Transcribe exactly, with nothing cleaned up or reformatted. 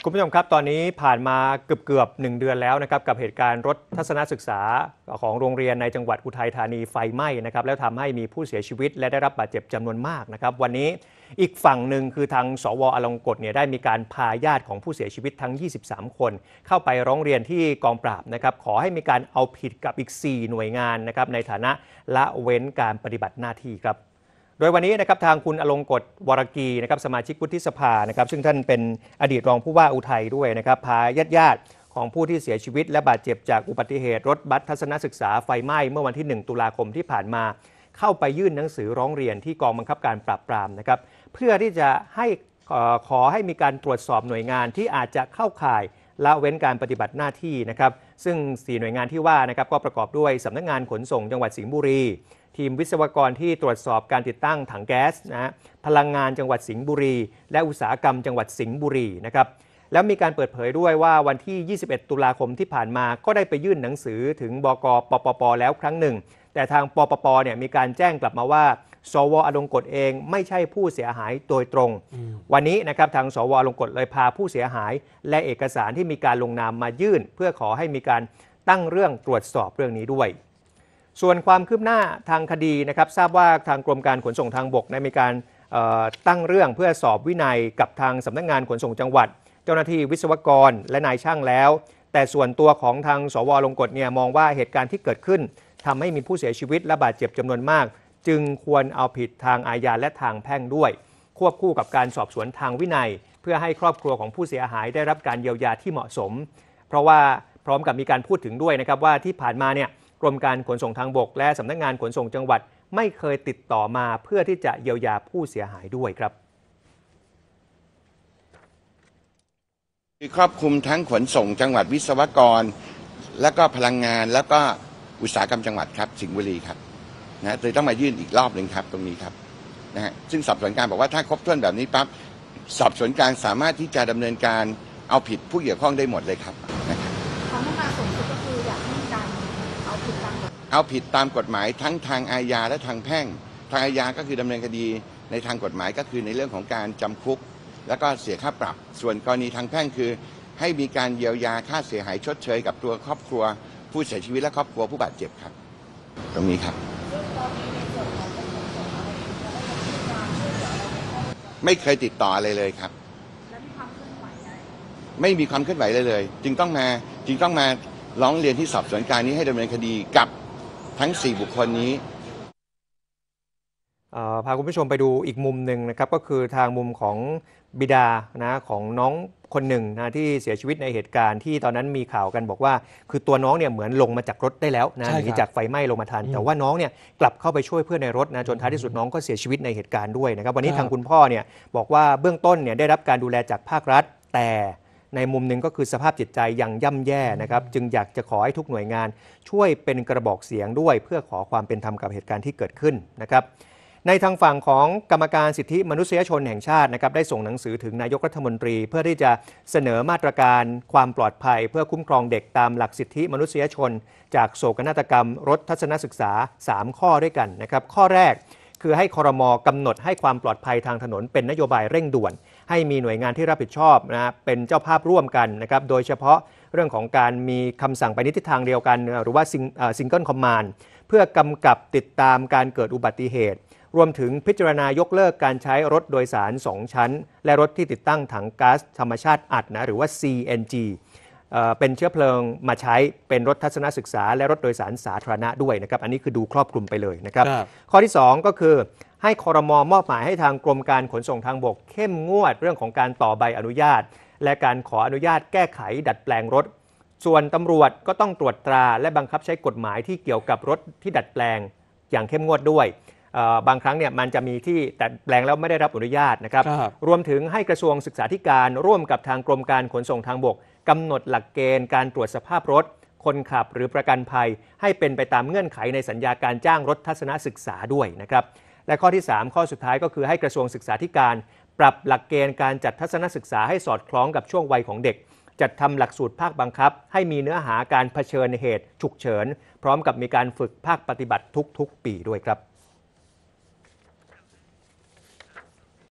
คุณผู้ชมครับตอนนี้ผ่านมาเกือบเกือบหนึ่งเดือนแล้วนะครับกับเหตุการณ์รถทัศนศึกษาของโรงเรียนในจังหวัดอุทัยธานีไฟไหม้นะครับแล้วทำให้มีผู้เสียชีวิตและได้รับบาดเจ็บจำนวนมากนะครับวันนี้อีกฝั่งหนึ่งคือทางสว.อลงกฎเนี่ยได้มีการพาญาติของผู้เสียชีวิตทั้งยี่สิบสามคนเข้าไปร้องเรียนที่กองปราบนะครับขอให้มีการเอาผิดกับอีกสี่หน่วยงานนะครับในฐานะละเว้นการปฏิบัติหน้าที่ครับโดยวันนี้นะครับทางคุณอลงกฎวรกีนะครับสมาชิกวุฒิสภานะครับซึ่งท่านเป็นอดีตรองผู้ว่าอุทัยด้วยนะครับพาญาติญาติของผู้ที่เสียชีวิตและบาดเจ็บจากอุบัติเหตุรถบัสทัศนศึกษาไฟไหม้เมื่อวันที่หนึ่งตุลาคมที่ผ่านมาเข้าไปยื่นหนังสือร้องเรียนที่กองบังคับการปราบปรามนะครับเพื่อที่จะให้ขอให้มีการตรวจสอบหน่วยงานที่อาจจะเข้าข่ายละเว้นการปฏิบัติหน้าที่นะครับซึ่งสี่หน่วยงานที่ว่านะครับก็ประกอบด้วยสำนักงานขนส่งจังหวัดสิงห์บุรีทีมวิศวกรที่ตรวจสอบการติดตั้งถังแก๊สนะฮะพลังงานจังหวัดสิงห์บุรีและอุตสาหกรรมจังหวัดสิงห์บุรีนะครับแล้วมีการเปิดเผยด้วยว่าวันที่ยี่สิบเอ็ดตุลาคมที่ผ่านมาก็ได้ไปยื่นหนังสือถึงบก.ปปป.แล้วครั้งหนึ่งแต่ทางปปป.เนี่ยมีการแจ้งกลับมาว่าสว.อลงกฎเองไม่ใช่ผู้เสียหายโดยตรงวันนี้นะครับทางสว.อลงกฎเลยพาผู้เสียหายและเอกสารที่มีการลงนามมายื่นเพื่อขอให้มีการตั้งเรื่องตรวจสอบเรื่องนี้ด้วยส่วนความคืบหน้าทางคดีนะครับทราบว่าทางกรมการขนส่งทางบกได้มีการตั้งเรื่องเพื่อสอบวินัยกับทางสำนักงานขนส่งจังหวัดเจ้าหน้าที่วิศวกรและนายช่างแล้วแต่ส่วนตัวของทางสว.อลงกฎเนี่ยมองว่าเหตุการณ์ที่เกิดขึ้นทำให้มีผู้เสียชีวิตและบาดเจ็บจำนวนมากจึงควรเอาผิดทางอาญาและทางแพ่งด้วยควบคู่กับการสอบสวนทางวินัยเพื่อให้ครอบครัวของผู้เสียหายได้รับการเยียวยาที่เหมาะสมเพราะว่าพร้อมกับมีการพูดถึงด้วยนะครับว่าที่ผ่านมาเนี่ยกรมการขนส่งทางบกและสำนักงานขนส่งจังหวัดไม่เคยติดต่อมาเพื่อที่จะเยียวยาผู้เสียหายด้วยครับครอบคลุมทั้งขนส่งจังหวัดวิศวกรและก็พลังงานแล้วก็อุตสาหกรรมจังหวัดครับสิงห์บุรีครับนะเลยต้องมายื่นอีกรอบหนึ่งครับตรงนี้ครับนะฮะซึ่งสอบสวนกลางบอกว่าถ้าครบถ้วนแบบนี้ปั๊บสอบสวนกลางสามารถที่จะดำเนินการเอาผิดผู้เกี่ยวข้องได้หมดเลยครับนะครับความต้องการสูงสุดก็คืออยากให้การเอาผิดตามกฎเอาผิดตามกฎหมายทั้งทางอาญาและทางแพ่งทางอาญาก็คือดำเนินคดีในทางกฎหมายก็คือในเรื่องของการจำคุกแล้วก็เสียค่าปรับส่วนกรณีทางแพ่งคือให้มีการเยียวยาค่าเสียหายชดเชยกับตัวครอบครัวผู้เสียชีวิตและครอบครัวผู้บาดเจ็บครับตรงนี้ครับไม่เคยติดต่ออะไรเลยครับไม่มีความเคลื่อนไหวเลยเลยจึงต้องมาจึงต้องมาร้องเรียนที่สอบสวนกลางนี้ให้ดำเนินคดีกับทั้งสี่บุคคลนี้พาคุณผู้ชมไปดูอีกมุมหนึ่งนะครับก็คือทางมุมของบิดานะของน้องคนหนึ่งนะที่เสียชีวิตในเหตุการณ์ที่ตอนนั้นมีข่าวกันบอกว่าคือตัวน้องเนี่ยเหมือนลงมาจากรถได้แล้วนะหนีจากไฟไหม้ลงมาทันแต่ว่าน้องเนี่ยกลับเข้าไปช่วยเพื่อนในรถนะจนท้ายที่สุดน้องก็เสียชีวิตในเหตุการณ์ด้วยนะครับวันนี้ทางคุณพ่อเนี่ยบอกว่าเบื้องต้นเนี่ยได้รับการดูแลจากภาครัฐแต่ในมุมหนึ่งก็คือสภาพจิตใจยังย่ำแย่นะครับจึงอยากจะขอให้ทุกหน่วยงานช่วยเป็นกระบอกเสียงด้วยเพื่อขอความเป็นธรรมกับเหตุการณ์ที่เกิดขึ้นนะครับในทางฝั่งของกรรมการสิทธิมนุษยชนแห่งชาตินะครับได้ส่งหนังสือถึงนายกรัฐมนตรีเพื่อที่จะเสนอมาตรการความปลอดภัยเพื่อคุ้มครองเด็กตามหลักสิทธิมนุษยชนจากโศกนาฏกรรมรถทัศนศึกษาสามข้อด้วยกันนะครับข้อแรกคือให้ครม.กำหนดให้ความปลอดภัยทางถนนเป็นนโยบายเร่งด่วนให้มีหน่วยงานที่รับผิดชอบนะเป็นเจ้าภาพร่วมกันนะครับโดยเฉพาะเรื่องของการมีคำสั่งไปในทิศทางเดียวกันหรือว่าซิงเกิลคอมมานด์เพื่อกำกับติดตามการเกิดอุบัติเหตุรวมถึงพิจารณายกเลิกการใช้รถโดยสารสองชั้นและรถที่ติดตั้งถังก๊าซธรรมชาติอัดนะหรือว่า ซี เอ็น จี เอ่อเป็นเชื้อเพลิงมาใช้เป็นรถทัศนศึกษาและรถโดยสารสาธารณะด้วยนะครับอันนี้คือดูครอบคลุมไปเลยนะครับข้อที่สองก็คือให้ครม.มอบหมายให้ทางกรมการขนส่งทางบกเข้มงวดเรื่องของการต่อใบอนุญาตและการขออนุญาตแก้ไขดัดแปลงรถส่วนตำรวจก็ต้องตรวจตราและบังคับใช้กฎหมายที่เกี่ยวกับรถที่ดัดแปลงอย่างเข้มงวดด้วยบางครั้งเนี่ยมันจะมีที่ดัดแปลงแล้วไม่ได้รับอนุญาตนะครับรวมถึงให้กระทรวงศึกษาธิการร่วมกับทางกรมการขนส่งทางบกกำหนดหลักเกณฑ์การตรวจสภาพรถคนขับหรือประกันภัยให้เป็นไปตามเงื่อนไขในสัญญาการจ้างรถทัศนศึกษาด้วยนะครับและข้อที่สามข้อสุดท้ายก็คือให้กระทรวงศึกษาธิการปรับหลักเกณฑ์การจัดทัศนศึกษาให้สอดคล้องกับช่วงวัยของเด็กจัดทำหลักสูตรภาคบังคับให้มีเนื้อหาการเผชิญเหตุฉุกเฉินพร้อมกับมีการฝึกภาคปฏิบัติทุกๆปีด้วยครับ